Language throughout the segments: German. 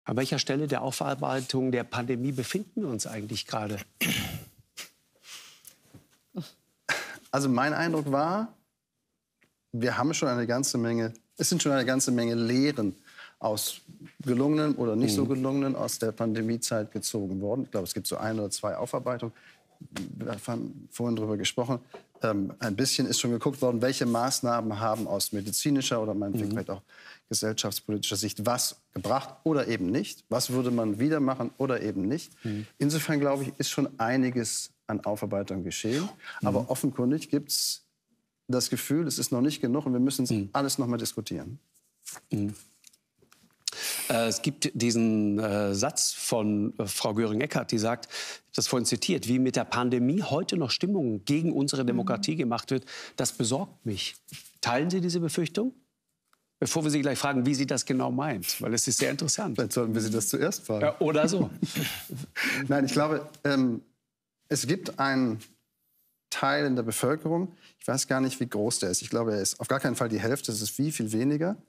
An welcher Stelle der Aufarbeitung der Pandemie befinden wir uns eigentlich gerade? Also mein Eindruck war, wir haben schon eine ganze Menge, es sind schon eine ganze Menge Lehren aus gelungenen oder nicht so gelungenen aus der Pandemiezeit gezogen worden. Ich glaube, es gibt so 1 oder 2 Aufarbeitungen. Wir haben vorhin darüber gesprochen. Ein bisschen ist schon geguckt worden, welche Maßnahmen haben aus medizinischer oder meinetwegen vielleicht auch gesellschaftspolitischer Sicht was gebracht oder eben nicht. Was würde man wieder machen oder eben nicht. Insofern, glaube ich, ist schon einiges an Aufarbeitung geschehen. Aber offenkundig gibt es das Gefühl, es ist noch nicht genug und wir müssen alles noch mal diskutieren. Es gibt diesen Satz von Frau Göring-Eckardt, die sagt, ich habe das vorhin zitiert, wie mit der Pandemie heute noch Stimmung gegen unsere Demokratie gemacht wird, das besorgt mich. Teilen Sie diese Befürchtung? Bevor wir Sie gleich fragen, wie sie das genau meint, weil es ist sehr interessant. Vielleicht sollten wir Sie das zuerst fragen. Ja, oder so. Nein, ich glaube, es gibt einen Teil in der Bevölkerung, ich weiß gar nicht, wie groß der ist. Ich glaube, er ist auf gar keinen Fall die Hälfte, es ist viel, viel weniger.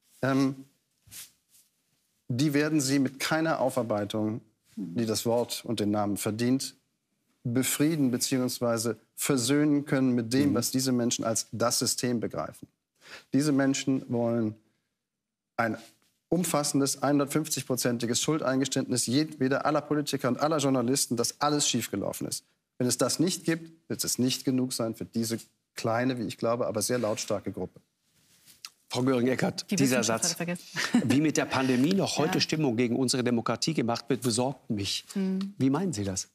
Die werden Sie mit keiner Aufarbeitung, die das Wort und den Namen verdient, befrieden bzw. versöhnen können mit dem, was diese Menschen als das System begreifen. Diese Menschen wollen ein umfassendes, 150-prozentiges Schuldeingeständnis jedweder aller Politiker und aller Journalisten, dass alles schiefgelaufen ist. Wenn es das nicht gibt, wird es nicht genug sein für diese kleine, wie ich glaube, aber sehr lautstarke Gruppe. Frau Göring-Eckardt, dieser Satz, wie mit der Pandemie noch heute Stimmung gegen unsere Demokratie gemacht wird, besorgt mich. Wie meinen Sie das?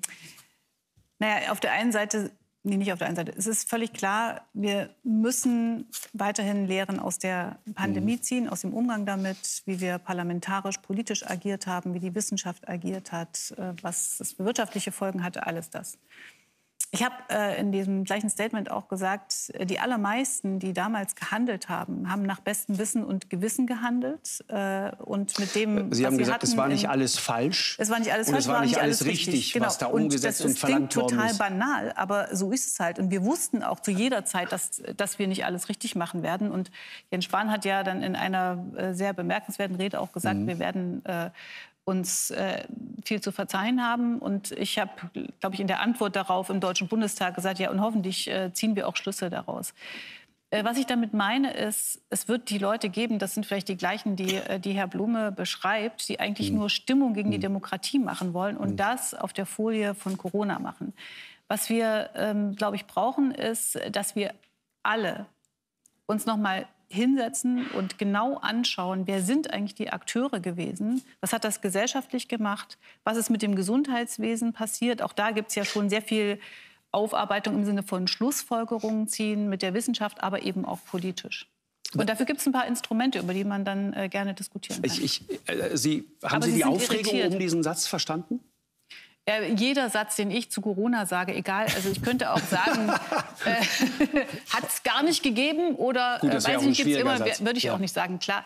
Naja, auf der einen Seite, nee, nicht auf der einen Seite, es ist völlig klar, wir müssen weiterhin Lehren aus der Pandemie ziehen, aus dem Umgang damit, wie wir parlamentarisch, politisch agiert haben, wie die Wissenschaft agiert hat, was es für wirtschaftliche Folgen hatte, alles das. Ich habe in diesem gleichen Statement auch gesagt, die allermeisten, die damals gehandelt haben, haben nach bestem Wissen und Gewissen gehandelt. Und mit dem, Sie haben gesagt, es war nicht alles falsch. Es war nicht alles falsch, und es war nicht alles richtig, genau. was da umgesetzt und verlangt worden ist. Das klingt total banal, aber so ist es halt. Und wir wussten auch zu jeder Zeit, dass wir nicht alles richtig machen werden. Und Jens Spahn hat ja dann in einer sehr bemerkenswerten Rede auch gesagt, wir werden uns viel zu verzeihen haben. Und ich habe, glaube ich, in der Antwort darauf im Deutschen Bundestag gesagt, ja, und hoffentlich ziehen wir auch Schlüsse daraus. Was ich damit meine, ist, es wird die Leute geben, das sind vielleicht die gleichen, die Herr Blume beschreibt, die eigentlich nur Stimmung gegen die Demokratie machen wollen und das auf der Folie von Corona machen. Was wir, glaube ich, brauchen, ist, dass wir alle uns noch mal hinsetzen und genau anschauen, wer sind eigentlich die Akteure gewesen, was hat das gesellschaftlich gemacht, was ist mit dem Gesundheitswesen passiert. Auch da gibt es ja schon sehr viel Aufarbeitung im Sinne von Schlussfolgerungen ziehen mit der Wissenschaft, aber eben auch politisch. Und dafür gibt es ein paar Instrumente, über die man dann gerne diskutieren kann. Haben Sie die Aufregung um diesen Satz verstanden? Jeder Satz, den ich zu Corona sage, egal, also ich könnte auch sagen, hat es gar nicht gegeben oder Gut, weiß ich nicht, gibt es immer, Satz. würde ich auch nicht sagen, klar.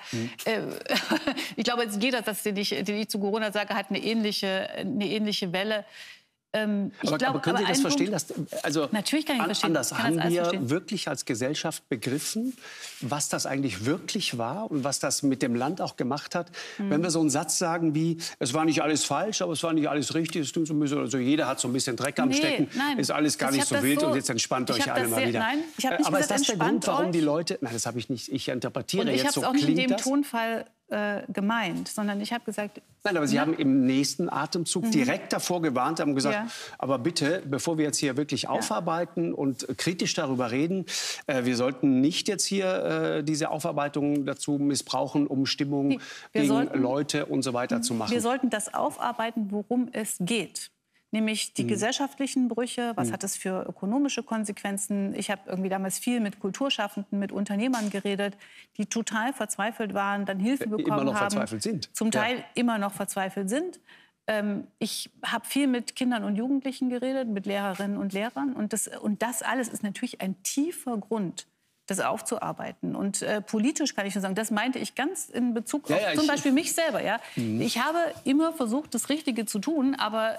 Ich glaube, jeder Satz, den ich zu Corona sage, hat eine ähnliche Welle. Aber können Sie das verstehen? Natürlich kann ich verstehen. Anders haben wir wirklich als Gesellschaft begriffen, was das eigentlich wirklich war und was das mit dem Land auch gemacht hat. Wenn wir so einen Satz sagen wie, es war nicht alles falsch, aber es war nicht alles richtig, also jeder hat so ein bisschen Dreck am Stecken, ist alles gar nicht so wild und jetzt entspannt euch alle mal wieder. Nein, ich habe nicht aber gesagt, ist das der Grund, warum die Leute... Nein, das habe ich nicht, ich interpretiere jetzt so, klingt das. Ich habe es auch nicht in dem Tonfall gemeint, sondern ich habe gesagt... Nein, aber Sie haben im nächsten Atemzug direkt davor gewarnt, haben gesagt, aber bitte, bevor wir jetzt hier wirklich aufarbeiten und kritisch darüber reden, wir sollten nicht jetzt hier diese Aufarbeitung dazu missbrauchen, um Stimmung gegen Leute und so weiter zu machen. Wir sollten das aufarbeiten, worum es geht. Nämlich die gesellschaftlichen Brüche, was hat es für ökonomische Konsequenzen. Ich habe irgendwie damals viel mit Kulturschaffenden, mit Unternehmern geredet, die total verzweifelt waren, dann Hilfe bekommen haben. Immer noch verzweifelt sind. Zum Teil immer noch verzweifelt sind. Ich habe viel mit Kindern und Jugendlichen geredet, mit Lehrerinnen und Lehrern. Und das alles ist natürlich ein tiefer Grund das aufzuarbeiten. Und politisch kann ich nur sagen, das meinte ich ganz in Bezug auf zum Beispiel mich selber. Ja? Ich habe immer versucht, das Richtige zu tun, aber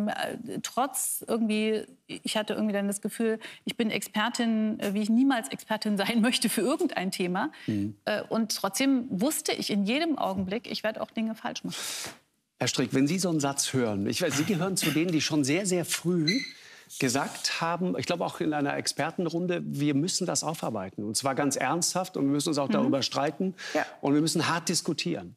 trotz irgendwie, ich hatte irgendwie dann das Gefühl, ich bin Expertin, wie ich niemals Expertin sein möchte für irgendein Thema. Und trotzdem wusste ich in jedem Augenblick, ich werde auch Dinge falsch machen. Herr Strick, wenn Sie so einen Satz hören, Sie gehören zu denen, die schon sehr, sehr früh gesagt haben, ich glaube auch in einer Expertenrunde, wir müssen das aufarbeiten. Und zwar ganz ernsthaft und wir müssen uns auch darüber streiten und wir müssen hart diskutieren.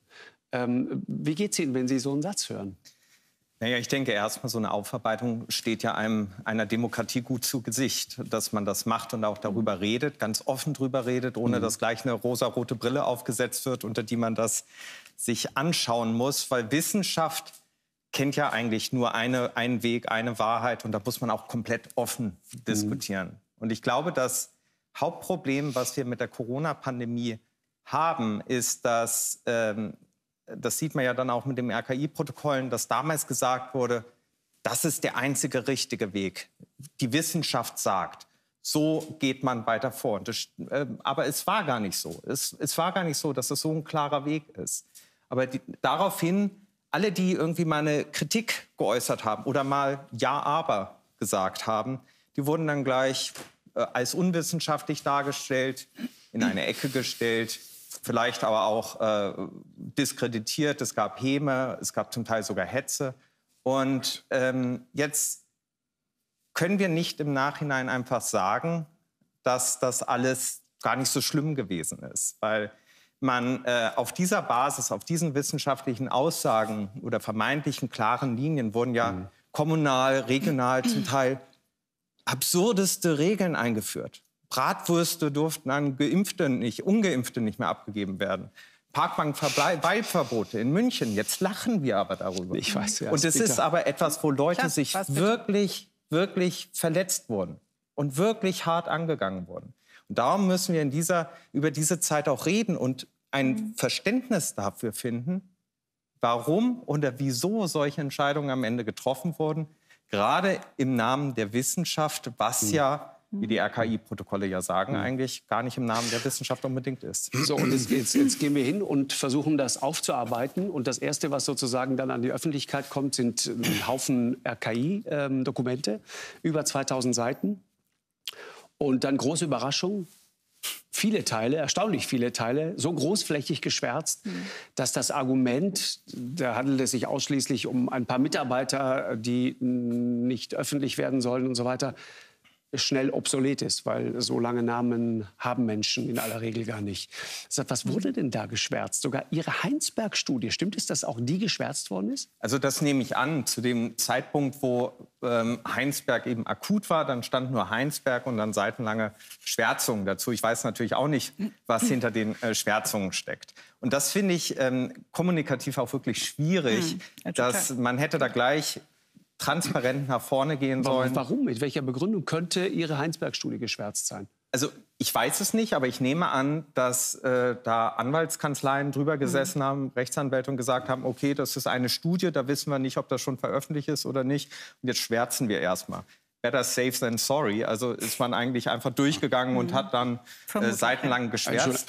Wie geht es Ihnen, wenn Sie so einen Satz hören? Naja, ich denke erstmal, so eine Aufarbeitung steht ja einer Demokratie gut zu Gesicht, dass man das macht und auch darüber redet, ganz offen darüber redet, ohne dass gleich eine rosarote Brille aufgesetzt wird, unter die man das sich anschauen muss, weil Wissenschaft kennt ja eigentlich nur einen Weg, eine Wahrheit und da muss man auch komplett offen diskutieren. Und ich glaube, das Hauptproblem, was wir mit der Corona-Pandemie haben, ist, dass, das sieht man ja dann auch mit den RKI-Protokollen, dass damals gesagt wurde, das ist der einzige richtige Weg. Die Wissenschaft sagt, so geht man weiter vor. Aber es war gar nicht so. Es war gar nicht so, dass es so ein klarer Weg ist. Aber daraufhin, alle, die irgendwie mal eine Kritik geäußert haben oder mal Ja, aber gesagt haben, die wurden dann gleich als unwissenschaftlich dargestellt, in eine Ecke gestellt, vielleicht aber auch diskreditiert. Es gab Häme, es gab zum Teil sogar Hetze. Und jetzt können wir nicht im Nachhinein einfach sagen, dass das alles gar nicht so schlimm gewesen ist, weil man auf dieser Basis, auf diesen wissenschaftlichen Aussagen oder vermeintlichen klaren Linien wurden ja kommunal, regional zum Teil absurdeste Regeln eingeführt. Bratwürste durften an Geimpfte nicht, Ungeimpfte nicht mehr abgegeben werden. Parkbankverbote in München. Jetzt lachen wir aber darüber. Ich weiß, ja, und es ist aber etwas, wo Leute sich wirklich, wirklich verletzt wurden und wirklich hart angegangen wurden. Und darum müssen wir über diese Zeit auch reden und ein Verständnis dafür finden, warum oder wieso solche Entscheidungen am Ende getroffen wurden. Gerade im Namen der Wissenschaft, was ja, wie die RKI-Protokolle ja sagen, eigentlich gar nicht im Namen der Wissenschaft unbedingt ist. So, und jetzt gehen wir hin und versuchen, das aufzuarbeiten. Und das Erste, was sozusagen dann an die Öffentlichkeit kommt, sind ein Haufen RKI-Dokumente, über 2000 Seiten. Und dann große Überraschung, viele Teile, erstaunlich viele Teile, so großflächig geschwärzt, dass das Argument, da handelt es sich ausschließlich um ein paar Mitarbeiter, die nicht öffentlich werden sollen und so weiter, schnell obsolet ist, weil so lange Namen haben Menschen in aller Regel gar nicht. Was wurde denn da geschwärzt? Sogar Ihre Heinsberg-Studie, stimmt es, dass auch die geschwärzt worden ist? Also das nehme ich an. Zu dem Zeitpunkt, wo Heinsberg eben akut war, dann stand nur Heinsberg und dann seitenlange Schwärzungen dazu. Ich weiß natürlich auch nicht, was hinter den Schwärzungen steckt. Und das finde ich kommunikativ auch wirklich schwierig, dass man hätte da gleich transparent nach vorne gehen sollen. Warum? Mit welcher Begründung könnte Ihre Heinsberg-Studie geschwärzt sein? Also ich weiß es nicht, aber ich nehme an, dass da Anwaltskanzleien drüber gesessen haben, Rechtsanwälte und gesagt haben, okay, das ist eine Studie, da wissen wir nicht, ob das schon veröffentlicht ist oder nicht. Und jetzt schwärzen wir erstmal. Better safe than sorry. Also ist man eigentlich einfach durchgegangen und hat dann seitenlang geschwärzt.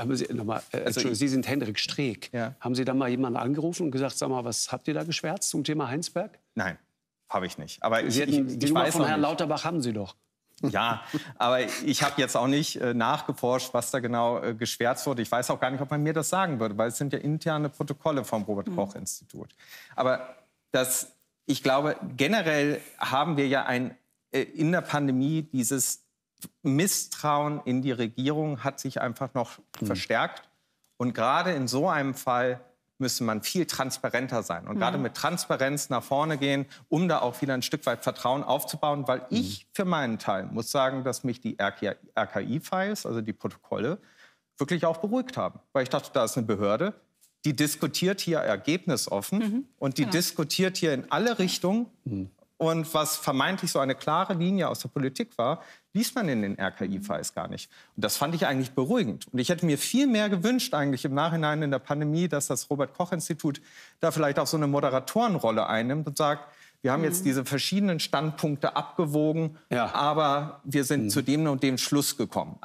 Sie sind Hendrik Streeck. Ja. Haben Sie da mal jemanden angerufen und gesagt, sag mal, was habt ihr da geschwärzt zum Thema Heinsberg? Nein. Habe ich nicht. Aber die Nummer von Herrn Lauterbach haben Sie doch. Ja, aber ich habe jetzt auch nicht nachgeforscht, was da genau geschwärzt wurde. Ich weiß auch gar nicht, ob man mir das sagen würde, weil es sind ja interne Protokolle vom Robert-Koch-Institut. Aber ich glaube, generell haben wir ja in der Pandemie dieses Misstrauen in die Regierung hat sich einfach noch verstärkt. Und gerade in so einem Fall müsste man viel transparenter sein und gerade mit Transparenz nach vorne gehen, um da auch wieder ein Stück weit Vertrauen aufzubauen, weil ich für meinen Teil muss sagen, dass mich die RKI-Files, also die Protokolle, wirklich auch beruhigt haben. Weil ich dachte, da ist eine Behörde, die diskutiert hier ergebnisoffen und die diskutiert hier in alle Richtungen. Und was vermeintlich so eine klare Linie aus der Politik war, liest man in den RKI-Files gar nicht. Und das fand ich eigentlich beruhigend. Und ich hätte mir viel mehr gewünscht eigentlich im Nachhinein in der Pandemie, dass das Robert-Koch-Institut da vielleicht auch so eine Moderatorenrolle einnimmt und sagt, wir haben jetzt diese verschiedenen Standpunkte abgewogen, aber wir sind zu dem und dem Schluss gekommen. Also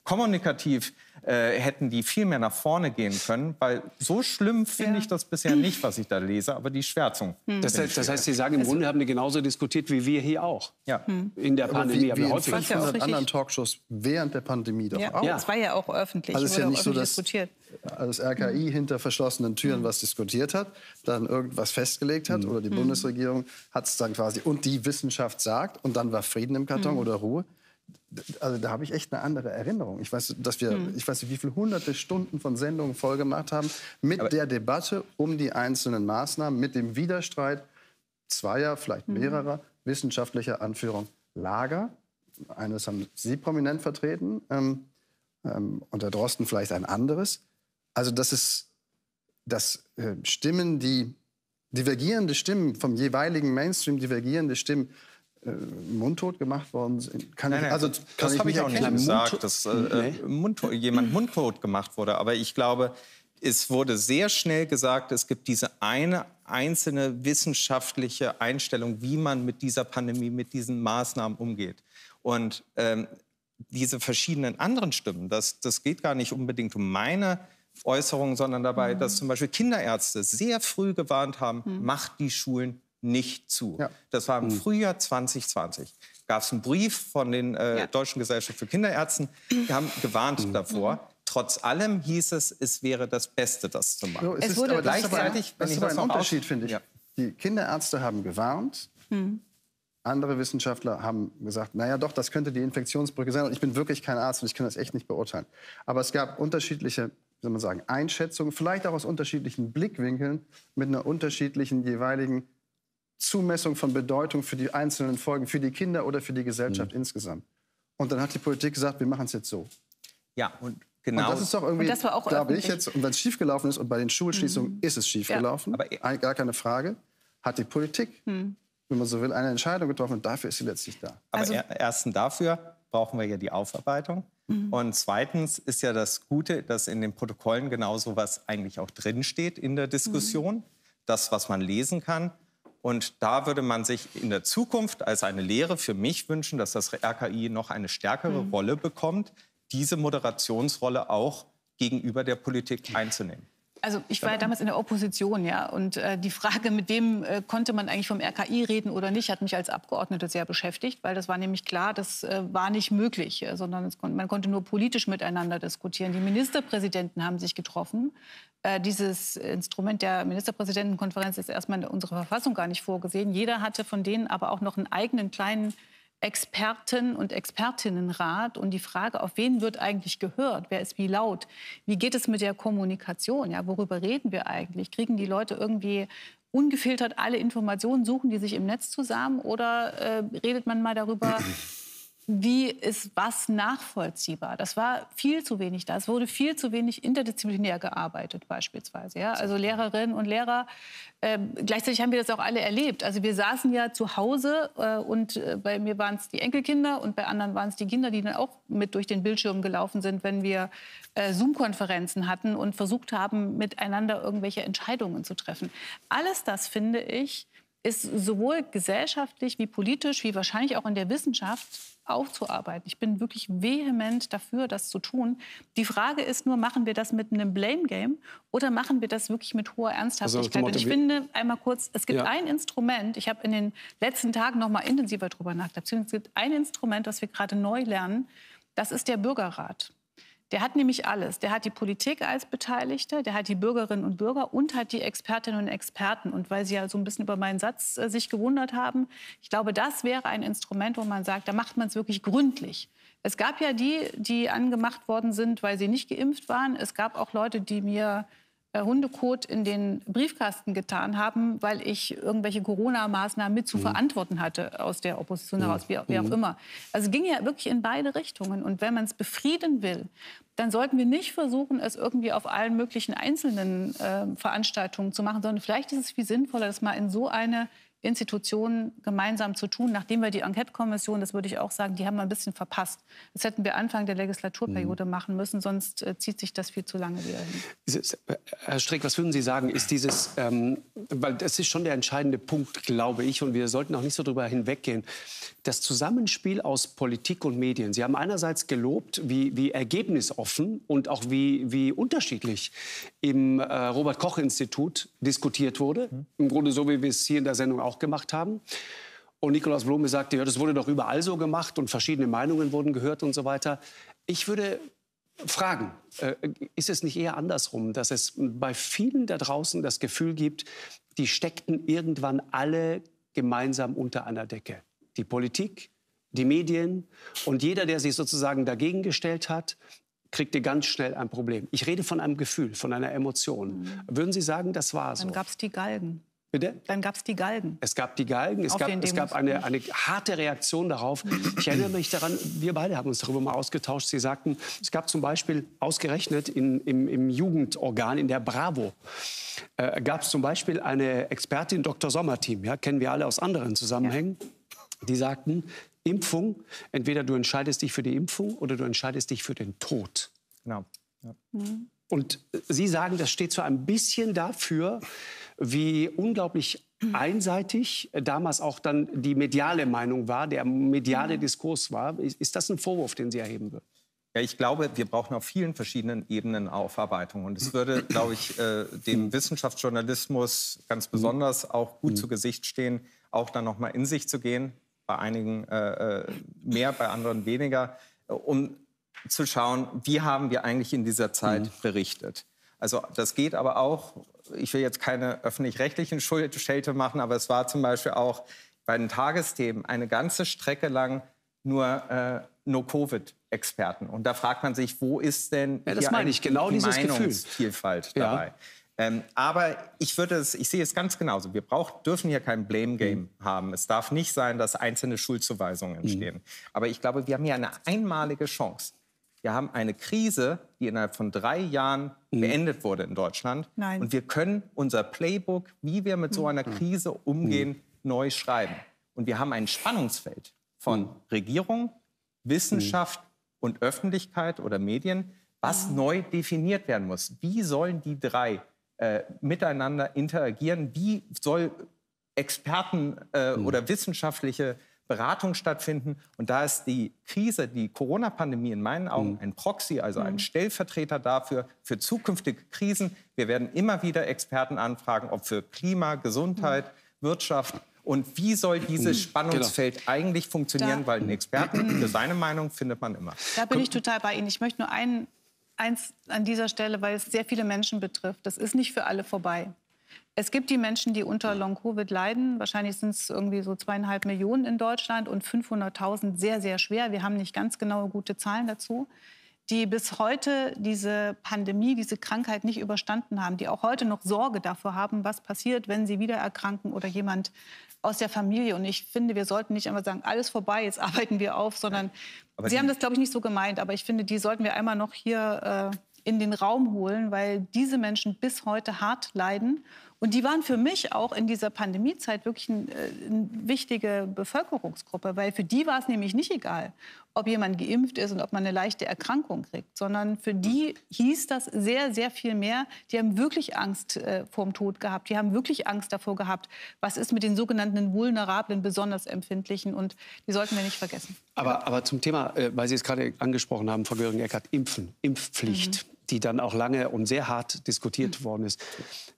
kommunikativ hätten die viel mehr nach vorne gehen können, weil so schlimm finde ich das bisher nicht, was ich da lese, aber die Schwärzung. Das heißt, Sie sagen, im Grunde haben die genauso diskutiert wie wir hier auch. Ja. In der Pandemie. Wie in häufig. 500 anderen Talkshows während der Pandemie doch auch. Das war ja auch öffentlich. Also es ist ja nicht so, dass diskutiert. das RKI hinter verschlossenen Türen was diskutiert hat, dann irgendwas festgelegt hat oder die Bundesregierung hat es dann quasi und die Wissenschaft sagt und dann war Frieden im Karton oder Ruhe. Also da habe ich echt eine andere Erinnerung. Ich weiß, ich weiß nicht, wie viele hunderte Stunden von Sendungen voll gemacht haben mit der Debatte um die einzelnen Maßnahmen, mit dem Widerstreit zweier, vielleicht mehrerer wissenschaftlicher Anführung Lager. Eines haben Sie prominent vertreten und der Drosten vielleicht ein anderes. Also Stimmen, die divergierende Stimmen, vom jeweiligen Mainstream divergierende Stimmen mundtot gemacht worden sind. Das habe ich auch nicht gesagt, dass jemand mundtot gemacht wurde. Aber ich glaube, es wurde sehr schnell gesagt, es gibt diese eine einzelne wissenschaftliche Einstellung, wie man mit dieser Pandemie, mit diesen Maßnahmen umgeht. Und diese verschiedenen anderen Stimmen, das geht gar nicht unbedingt um meine Äußerungen, sondern dabei, dass zum Beispiel Kinderärzte sehr früh gewarnt haben, macht die Schulen nicht zu. Ja. Das war im Frühjahr 2020. Gab es einen Brief von den Deutschen Gesellschaft für Kinderärzte, die haben gewarnt davor. Trotz allem hieß es, es wäre das Beste, das zu machen. Es wurde gleichzeitig, das ist aber ein Unterschied, finde ich. Ja. Die Kinderärzte haben gewarnt. Andere Wissenschaftler haben gesagt, naja doch, das könnte die Infektionsbrücke sein. Und ich bin wirklich kein Arzt und ich kann das echt nicht beurteilen. Aber es gab unterschiedliche, wie soll man sagen, Einschätzungen, vielleicht auch aus unterschiedlichen Blickwinkeln, mit einer unterschiedlichen jeweiligen Zumessung von Bedeutung für die einzelnen Folgen, für die Kinder oder für die Gesellschaft insgesamt. Und dann hat die Politik gesagt, wir machen es jetzt so. Ja, und genau. Und das ist doch irgendwie, glaube ich jetzt, und wenn es schiefgelaufen ist, und bei den Schulschließungen ist es schiefgelaufen, gar keine Frage, hat die Politik, wenn man so will, eine Entscheidung getroffen und dafür ist sie letztlich da. Aber erstens dafür brauchen wir ja die Aufarbeitung. Und zweitens ist ja das Gute, dass in den Protokollen genau so was eigentlich auch drinsteht in der Diskussion. Das, was man lesen kann. Und da würde man sich in der Zukunft als eine Lehre für mich wünschen, dass das RKI noch eine stärkere Rolle bekommt, diese Moderationsrolle auch gegenüber der Politik einzunehmen. Also ich war ja damals in der Opposition, ja, und die Frage, mit wem konnte man eigentlich vom RKI reden oder nicht, hat mich als Abgeordnete sehr beschäftigt, weil das war nämlich klar, das war nicht möglich, sondern man konnte nur politisch miteinander diskutieren. Die Ministerpräsidenten haben sich getroffen. Dieses Instrument der Ministerpräsidentenkonferenz ist erstmal in unserer Verfassung gar nicht vorgesehen. Jeder hatte von denen aber auch noch einen eigenen kleinen Experten- und Expertinnenrat. Und die Frage, auf wen wird eigentlich gehört? Wer ist wie laut? Wie geht es mit der Kommunikation? Ja, worüber reden wir eigentlich? Kriegen die Leute irgendwie ungefiltert alle Informationen? Suchen die sich im Netz zusammen? Oder redet man mal darüber, wie ist was nachvollziehbar? Das war viel zu wenig da. Es wurde viel zu wenig interdisziplinär gearbeitet beispielsweise. Ja? Also Lehrerinnen und Lehrer, gleichzeitig haben wir das auch alle erlebt. Also wir saßen ja zu Hause und bei mir waren es die Enkelkinder und bei anderen waren es die Kinder, die dann auch mit durch den Bildschirm gelaufen sind, wenn wir Zoom-Konferenzen hatten und versucht haben, miteinander irgendwelche Entscheidungen zu treffen. Alles das, finde ich, ist sowohl gesellschaftlich wie politisch, wie wahrscheinlich auch in der Wissenschaft aufzuarbeiten. Ich bin wirklich vehement dafür, das zu tun. Die Frage ist nur, machen wir das mit einem Blame-Game oder machen wir das wirklich mit hoher Ernsthaftigkeit? Und ich finde, einmal kurz, es gibt ein Instrument, ich habe in den letzten Tagen noch mal intensiver darüber nachgedacht, es gibt ein Instrument, das wir gerade neu lernen, das ist der Bürgerrat. Der hat nämlich alles. Der hat die Politik als Beteiligte, der hat die Bürgerinnen und Bürger und hat die Expertinnen und Experten. Und weil Sie ja so ein bisschen über meinen Satz sich gewundert haben, ich glaube, das wäre ein Instrument, wo man sagt, da macht man es wirklich gründlich. Es gab ja die angemacht worden sind, weil sie nicht geimpft waren. Es gab auch Leute, die mir Hundekot in den Briefkasten getan haben, weil ich irgendwelche Corona-Maßnahmen mit zu verantworten hatte aus der Opposition heraus, wie auch immer. Also es ging ja wirklich in beide Richtungen. Und wenn man es befrieden will, dann sollten wir nicht versuchen, es irgendwie auf allen möglichen einzelnen Veranstaltungen zu machen, sondern vielleicht ist es viel sinnvoller, das mal in so eine Institutionen gemeinsam zu tun, nachdem wir die Enquete-Kommission, das würde ich auch sagen, die haben wir ein bisschen verpasst. Das hätten wir Anfang der Legislaturperiode machen müssen, sonst zieht sich das viel zu lange wieder hin. Herr Streeck, was würden Sie sagen, ist dieses, weil das ist schon der entscheidende Punkt, glaube ich, und wir sollten auch nicht so darüber hinweggehen, das Zusammenspiel aus Politik und Medien. Sie haben einerseits gelobt, wie ergebnisoffen und auch wie unterschiedlich im Robert-Koch-Institut diskutiert wurde. Im Grunde so, wie wir es hier in der Sendung auch gemacht haben. Und Nikolaus Blome sagte, ja, das wurde doch überall so gemacht und verschiedene Meinungen wurden gehört und so weiter. Ich würde fragen, ist es nicht eher andersrum, dass es bei vielen da draußen das Gefühl gibt, die steckten irgendwann alle gemeinsam unter einer Decke? Die Politik, die Medien und jeder, der sich sozusagen dagegen gestellt hat, kriegte ganz schnell ein Problem. Ich rede von einem Gefühl, von einer Emotion. Würden Sie sagen, das war so? Dann gab es die Galgen. Bitte? Dann gab es die Galgen. Es gab die Galgen, es gab eine harte Reaktion darauf. Ich erinnere mich daran, wir beide haben uns darüber mal ausgetauscht. Sie sagten, es gab zum Beispiel ausgerechnet im Jugendorgan, in der Bravo, gab es zum Beispiel eine Expertin, Dr. Sommerteam, ja, kennen wir alle aus anderen Zusammenhängen, die sagten, Impfung, entweder du entscheidest dich für die Impfung oder du entscheidest dich für den Tod. Genau. Ja. Und Sie sagen, das steht so ein bisschen dafür, wie unglaublich einseitig damals auch dann die mediale Meinung war, der mediale Diskurs war. Ist das ein Vorwurf, den Sie erheben würden? Ja, ich glaube, wir brauchen auf vielen verschiedenen Ebenen Aufarbeitung. Und es würde, glaube ich, dem Wissenschaftsjournalismus ganz besonders auch gut zu Gesicht stehen, auch dann noch mal in sich zu gehen. Bei einigen mehr, bei anderen weniger, um zu schauen, wie haben wir eigentlich in dieser Zeit berichtet. Also das geht aber auch, ich will jetzt keine öffentlich-rechtlichen Schelte machen, aber es war zum Beispiel auch bei den Tagesthemen eine ganze Strecke lang nur No-Covid-Experten. Und da fragt man sich, wo ist denn das meine ich, genau die dieses Meinungsvielfalt dabei? Aber ich sehe es ganz genauso. Wir dürfen hier kein Blame-Game haben. Es darf nicht sein, dass einzelne Schuldzuweisungen entstehen. Aber ich glaube, wir haben hier eine einmalige Chance. Wir haben eine Krise, die innerhalb von 3 Jahren beendet wurde in Deutschland. Nein. Und wir können unser Playbook, wie wir mit so einer Krise umgehen, neu schreiben. Und wir haben ein Spannungsfeld von Regierung, Wissenschaft und Öffentlichkeit oder Medien, was neu definiert werden muss. Wie sollen die drei miteinander interagieren? Wie soll Experten oder wissenschaftliche Beratung stattfinden? Und da ist die Krise, die Corona-Pandemie in meinen Augen ein Proxy, also ein Stellvertreter dafür, für zukünftige Krisen. Wir werden immer wieder Experten anfragen, ob für Klima, Gesundheit, Wirtschaft. Und wie soll dieses Spannungsfeld eigentlich funktionieren? Weil einen Experten für seine Meinung findet man immer. Da bin ich total bei Ihnen. Ich möchte nur eins an dieser Stelle, weil es sehr viele Menschen betrifft. Das ist nicht für alle vorbei. Es gibt die Menschen, die unter Long-Covid leiden. Wahrscheinlich sind es irgendwie so 2,5 Millionen in Deutschland und 500.000 sehr, sehr schwer. Wir haben nicht ganz genaue gute Zahlen dazu, die bis heute diese Pandemie, diese Krankheit nicht überstanden haben, die auch heute noch Sorge davor haben, was passiert, wenn sie wieder erkranken oder jemand aus der Familie. Und ich finde, wir sollten nicht einmal sagen, alles vorbei, jetzt arbeiten wir auf, sondern Sie haben das, glaube ich, nicht so gemeint, aber ich finde, die sollten wir einmal noch hier in den Raum holen, weil diese Menschen bis heute hart leiden. Und die waren für mich auch in dieser Pandemiezeit wirklich eine wichtige Bevölkerungsgruppe, weil für die war es nämlich nicht egal, ob jemand geimpft ist und ob man eine leichte Erkrankung kriegt, sondern für die hieß das sehr, sehr viel mehr. Die haben wirklich Angst vor dem Tod gehabt. Die haben wirklich Angst davor gehabt, was ist mit den sogenannten vulnerablen, besonders empfindlichen. Und die sollten wir nicht vergessen. Aber zum Thema, weil Sie es gerade angesprochen haben, Frau Göring-Eckardt, Impfen, Impfpflicht, die dann auch lange und sehr hart diskutiert worden ist.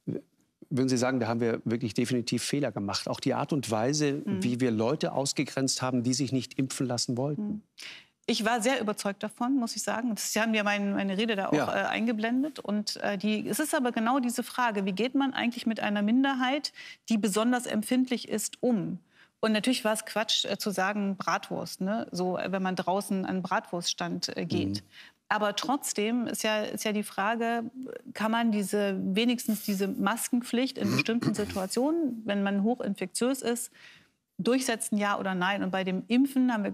Würden Sie sagen, da haben wir wirklich definitiv Fehler gemacht? Auch die Art und Weise, wie wir Leute ausgegrenzt haben, die sich nicht impfen lassen wollten? Ich war sehr überzeugt davon, muss ich sagen. Sie haben ja meine Rede da auch eingeblendet. Und es ist aber genau diese Frage, wie geht man eigentlich mit einer Minderheit, die besonders empfindlich ist, um? Und natürlich war es Quatsch zu sagen Bratwurst, ne? So, wenn man draußen an einen Bratwurststand geht. Aber trotzdem ist ja die Frage, kann man wenigstens diese Maskenpflicht in bestimmten Situationen, wenn man hochinfektiös ist, durchsetzen, ja oder nein? Und bei dem Impfen haben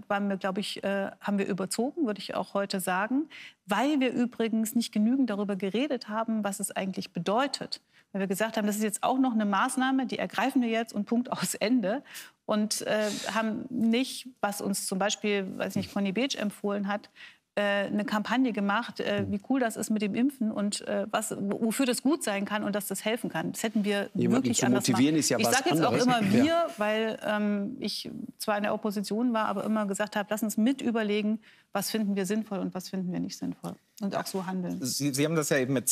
wir überzogen, würde ich auch heute sagen, weil wir übrigens nicht genügend darüber geredet haben, was es eigentlich bedeutet, weil wir gesagt haben, das ist jetzt auch noch eine Maßnahme, die ergreifen wir jetzt und Punkt aus Ende. Und haben nicht, was uns zum Beispiel, weiß nicht, Conny Beetsch empfohlen hat, eine Kampagne gemacht, wie cool das ist mit dem Impfen und wofür das gut sein kann und dass das helfen kann. Das hätten wir wirklich anders machen. Ist ja ich sage jetzt auch immer ja. weil ich zwar in der Opposition war, aber immer gesagt habe, lass uns mit überlegen, was finden wir sinnvoll und was finden wir nicht sinnvoll. Und auch so handeln. Sie haben das ja eben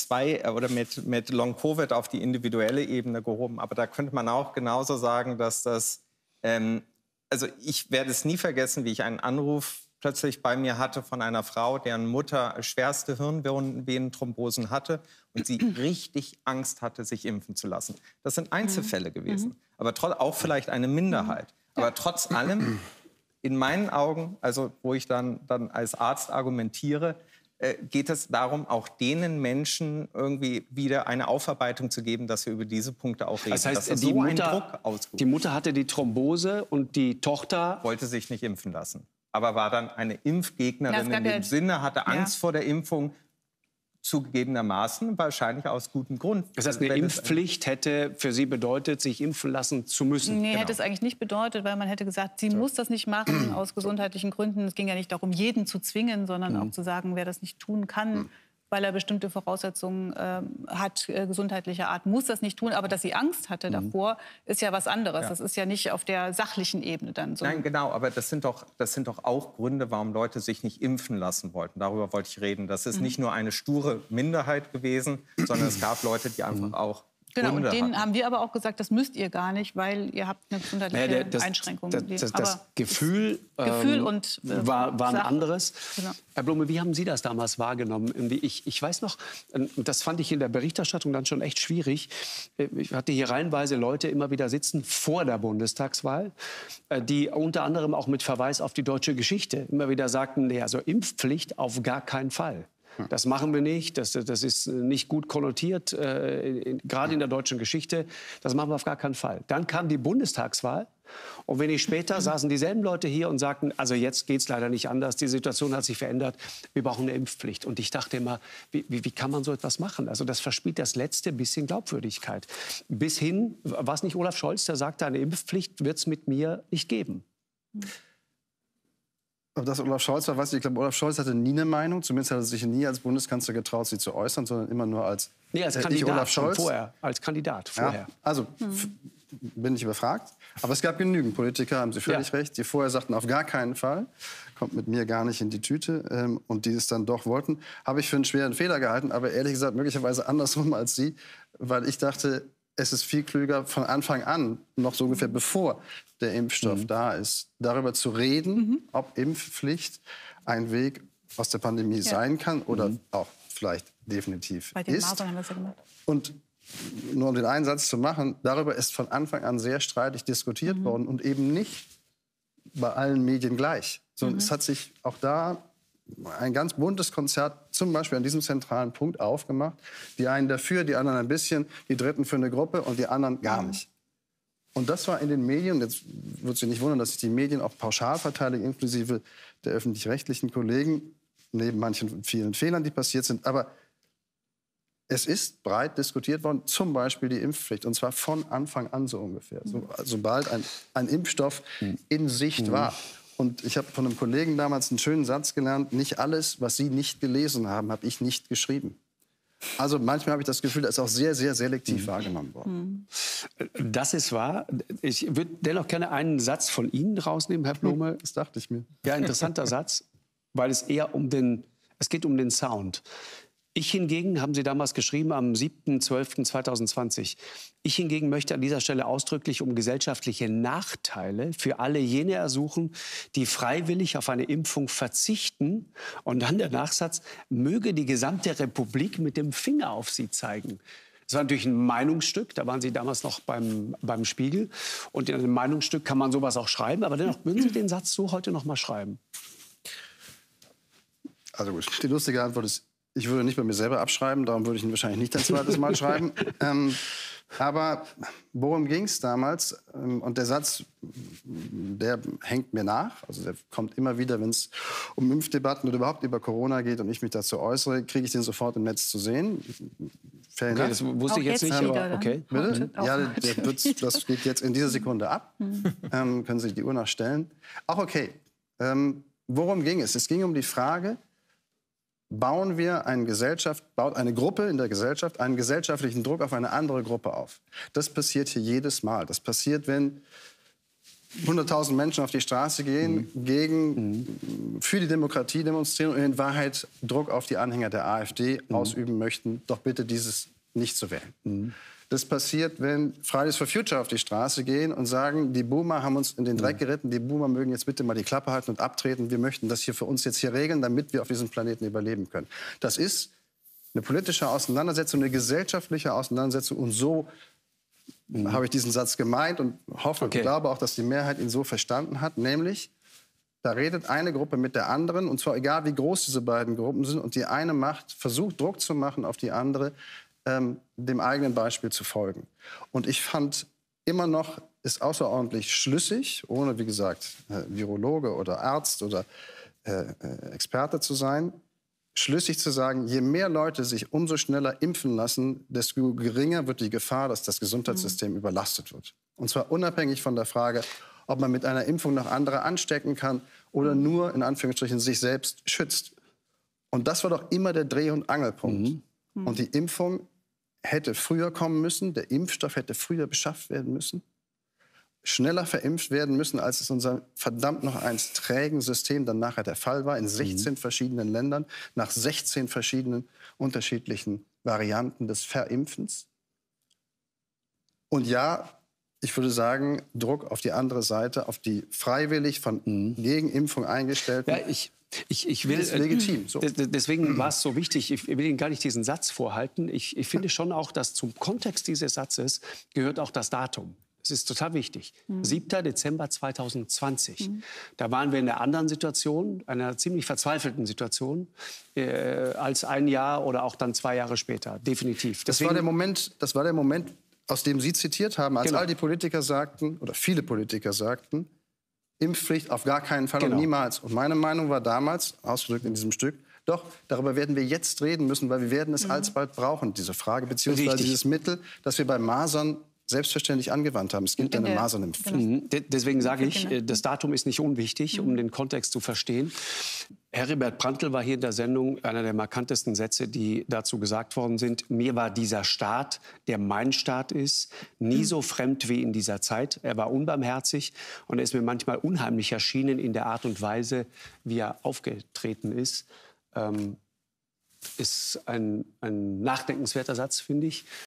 mit Long-Covid auf die individuelle Ebene gehoben. Aber da könnte man auch genauso sagen, dass das... also ich werde es nie vergessen, wie ich einen Anruf plötzlich bei mir hatte von einer Frau, deren Mutter schwerste Hirnvenenthrombosen hatte und sie richtig Angst hatte, sich impfen zu lassen. Das sind Einzelfälle gewesen, aber auch vielleicht eine Minderheit. Aber trotz allem, in meinen Augen, also wo ich dann als Arzt argumentiere, geht es darum, auch denen Menschen irgendwie wieder eine Aufarbeitung zu geben, dass wir über diese Punkte auch reden. Das heißt, dass die Mutter hatte die Thrombose und die Tochter wollte sich nicht impfen lassen. Aber war dann eine Impfgegnerin in dem Sinne, hatte Angst vor der Impfung, zugegebenermaßen, wahrscheinlich aus gutem Grund. Das heißt, eine Impfpflicht hätte für Sie bedeutet, sich impfen lassen zu müssen? Nee, hätte es eigentlich nicht bedeutet, weil man hätte gesagt, sie muss das nicht machen aus gesundheitlichen Gründen. Es ging ja nicht darum, jeden zu zwingen, sondern auch zu sagen, wer das nicht tun kann, weil er bestimmte Voraussetzungen hat, gesundheitlicher Art, muss das nicht tun. Aber dass sie Angst hatte davor, ist ja was anderes. Ja. Das ist ja nicht auf der sachlichen Ebene dann so. Nein, genau, aber das sind doch auch Gründe, warum Leute sich nicht impfen lassen wollten. Darüber wollte ich reden. Das ist nicht nur eine sture Minderheit gewesen, sondern es gab Leute, die einfach auch Genau, Gründe und denen hatten. haben wir aber auch gesagt, das müsst ihr gar nicht, weil ihr habt eine gesundheitliche Einschränkung. Das Gefühl und war ein anderes. Genau. Herr Blume, wie haben Sie das damals wahrgenommen? Ich weiß noch, das fand ich in der Berichterstattung dann schon echt schwierig. Ich hatte hier reihenweise Leute immer wieder sitzen vor der Bundestagswahl, die unter anderem auch mit Verweis auf die deutsche Geschichte immer wieder sagten, nee, also Impfpflicht auf gar keinen Fall. Das machen wir nicht, das ist nicht gut konnotiert, gerade in der deutschen Geschichte. Das machen wir auf gar keinen Fall. Dann kam die Bundestagswahl und wenig später saßen dieselben Leute hier und sagten, also jetzt geht es leider nicht anders, die Situation hat sich verändert, wir brauchen eine Impfpflicht. Und ich dachte immer, wie kann man so etwas machen? Also das verspielt das letzte bisschen Glaubwürdigkeit. Bis hin, war es nicht Olaf Scholz, der sagte, eine Impfpflicht wird es mit mir nicht geben. Ob das Olaf Scholz war, weiß ich. Ich glaube, Olaf Scholz hatte nie eine Meinung. Zumindest hat er sich nie als Bundeskanzler getraut, sie zu äußern, sondern immer nur als Kandidat Olaf Scholz. Vorher. Als Kandidat vorher. Ja, also bin ich überfragt. Aber es gab genügend Politiker, haben Sie völlig recht, die vorher sagten, auf gar keinen Fall, kommt mit mir gar nicht in die Tüte. Und die es dann doch wollten, habe ich für einen schweren Fehler gehalten. Aber ehrlich gesagt, möglicherweise andersrum als Sie. Weil ich dachte, es ist viel klüger, von Anfang an, noch so ungefähr bevor der Impfstoff da ist, darüber zu reden, ob Impfpflicht ein Weg aus der Pandemie sein kann oder auch vielleicht definitiv Bei den ist. Masern haben wir es ja gemacht. Und nur um den einen Satz zu machen, darüber ist von Anfang an sehr streitig diskutiert worden und eben nicht bei allen Medien gleich. Sondern es hat sich auch da ein ganz buntes Konzert zum Beispiel an diesem zentralen Punkt aufgemacht. Die einen dafür, die anderen ein bisschen, die Dritten für eine Gruppe und die anderen gar nicht. Und das war in den Medien, jetzt wird Sie nicht wundern, dass ich die Medien auch pauschal verteidige, inklusive der öffentlich-rechtlichen Kollegen, neben manchen vielen Fehlern, die passiert sind. Aber es ist breit diskutiert worden, zum Beispiel die Impfpflicht. Und zwar von Anfang an so ungefähr. Sobald ein Impfstoff in Sicht war. Und ich habe von einem Kollegen damals einen schönen Satz gelernt, nicht alles, was Sie nicht gelesen haben, habe ich nicht geschrieben. Also manchmal habe ich das Gefühl, das ist auch sehr, sehr selektiv wahrgenommen worden. Das ist wahr. Ich würde dennoch gerne einen Satz von Ihnen rausnehmen, Herr Blume. Das dachte ich mir. Ja, interessanter Satz, weil es eher es geht um den Sound. Ich hingegen, haben Sie damals geschrieben, am 7.12.2020, ich hingegen möchte an dieser Stelle ausdrücklich um gesellschaftliche Nachteile für alle jene ersuchen, die freiwillig auf eine Impfung verzichten. Und dann der Nachsatz, möge die gesamte Republik mit dem Finger auf sie zeigen. Das war natürlich ein Meinungsstück, da waren Sie damals noch beim Spiegel. Und in einem Meinungsstück kann man sowas auch schreiben. Aber dennoch, würden Sie den Satz so heute noch mal schreiben? Also gut, die lustige Antwort ist, ich würde nicht bei mir selber abschreiben, darum würde ich ihn wahrscheinlich nicht ein zweites Mal schreiben. Aber worum ging es damals? Und der Satz, der hängt mir nach. Also der kommt immer wieder, wenn es um Impfdebatten oder überhaupt über Corona geht und ich mich dazu äußere, kriege ich den sofort im Netz zu sehen. fair Okay, enough. das wusste ich Auch jetzt jetzt nicht, wieder aber dann. okay. Bitte? Auch. Ja, das geht jetzt in dieser Sekunde ab. Können Sie die Uhr nachstellen? Auch okay. Worum ging es? Es ging um die Frage, baut eine Gruppe in der Gesellschaft einen gesellschaftlichen Druck auf eine andere Gruppe auf. Das passiert hier jedes Mal. Das passiert, wenn 100.000 Menschen auf die Straße gehen, für die Demokratie demonstrieren und in Wahrheit Druck auf die Anhänger der AfD ausüben möchten, doch bitte dieses nicht zu wählen. Das passiert, wenn Fridays for Future auf die Straße gehen und sagen, die Boomer haben uns in den Dreck geritten, die Boomer mögen jetzt bitte mal die Klappe halten und abtreten, wir möchten das hier für uns jetzt hier regeln, damit wir auf diesem Planeten überleben können. Das ist eine politische Auseinandersetzung, eine gesellschaftliche Auseinandersetzung und so habe ich diesen Satz gemeint und hoffe und glaube auch, dass die Mehrheit ihn so verstanden hat, nämlich da redet eine Gruppe mit der anderen und zwar egal wie groß diese beiden Gruppen sind und die eine versucht Druck zu machen auf die andere, dem eigenen Beispiel zu folgen. Und ich fand immer noch, ist außerordentlich schlüssig, ohne, wie gesagt, Virologe oder Arzt oder Experte zu sein, schlüssig zu sagen, je mehr Leute sich umso schneller impfen lassen, desto geringer wird die Gefahr, dass das Gesundheitssystem überlastet wird. Und zwar unabhängig von der Frage, ob man mit einer Impfung noch andere anstecken kann oder nur, in Anführungsstrichen, sich selbst schützt. Und das war doch immer der Dreh- und Angelpunkt. Und die Impfung hätte früher kommen müssen, der Impfstoff hätte früher beschafft werden müssen, schneller verimpft werden müssen, als es unser verdammt noch eins trägen System dann nachher der Fall war, in 16 verschiedenen Ländern, nach 16 verschiedenen unterschiedlichen Varianten des Verimpfens. Und ja, ich würde sagen, Druck auf die andere Seite, auf die freiwillig von Gegenimpfung eingestellten. Ja, ich will, ist legitim. So. Deswegen war es so wichtig, ich will Ihnen gar nicht diesen Satz vorhalten. Ich finde schon auch, dass zum Kontext dieses Satzes gehört auch das Datum. Das ist total wichtig. 7. Dezember 2020. Da waren wir in einer anderen Situation, einer ziemlich verzweifelten Situation, als ein Jahr oder auch dann 2 Jahre später. Definitiv. Das war der Moment, aus dem Sie zitiert haben, als Genau. all die Politiker sagten, oder viele Politiker sagten, Impfpflicht auf gar keinen Fall Genau. und niemals. Und meine Meinung war damals, ausgedrückt in diesem Stück, doch, darüber werden wir jetzt reden müssen, weil wir werden es alsbald brauchen, diese Frage, beziehungsweise Richtig. dieses Mittel, das wir bei Masern selbstverständlich angewandt haben. Es gilt eine Masernimpfpflicht. Deswegen sage ich, das Datum ist nicht unwichtig, um den Kontext zu verstehen. Heribert Prantl war hier in der Sendung, einer der markantesten Sätze, die dazu gesagt worden sind. Mir war dieser Staat, der mein Staat ist, nie so fremd wie in dieser Zeit. Er war unbarmherzig und er ist mir manchmal unheimlich erschienen in der Art und Weise, wie er aufgetreten ist. Ist ein nachdenkenswerter Satz, finde ich.